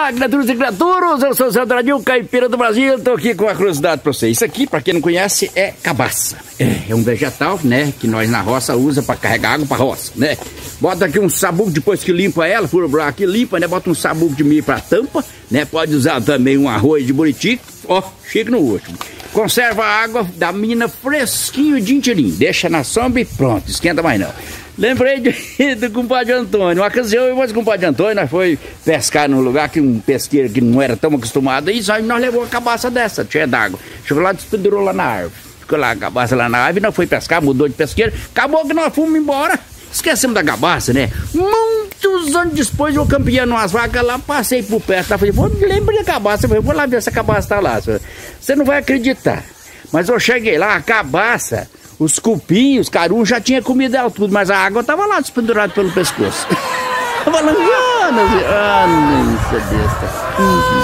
Olá, criaturas e criaturas, eu sou o Zé Andradinho, caipira do Brasil. Estou aqui com uma curiosidade para vocês. Isso aqui, para quem não conhece, é cabaça. É um vegetal, né, que nós na roça usa para carregar água para roça, né. Bota aqui um sabugo, depois que limpa ela, fura o buraco aqui, limpa, né, bota um sabugo de milho para tampa, né, pode usar também um arroz de buriti, ó, chique no último. Conserva a água da mina fresquinho de inteirinho, deixa na sombra e pronto, esquenta mais não. Lembrei do compadre Antônio. Uma ocasião, eu e o compadre Antônio, nós foi pescar num lugar que um pesqueiro que não era tão acostumado, e nós levou uma cabaça dessa, cheia d'água. Chegou lá e despendurou lá na árvore. Ficou lá a cabaça lá na árvore, nós foi pescar, mudou de pesqueiro, acabou que nós fomos embora. Esquecemos da cabaça, né? Muitos anos depois, eu campeando umas vacas lá, passei por perto, lá, falei, lembra da cabaça, eu vou lá ver se a cabaça tá lá. Você não vai acreditar. Mas eu cheguei lá, a cabaça, os cupim, os carunhos já tinha comido ela tudo, mas a água tava lá despendurada pelo pescoço. Falando, isso é besta.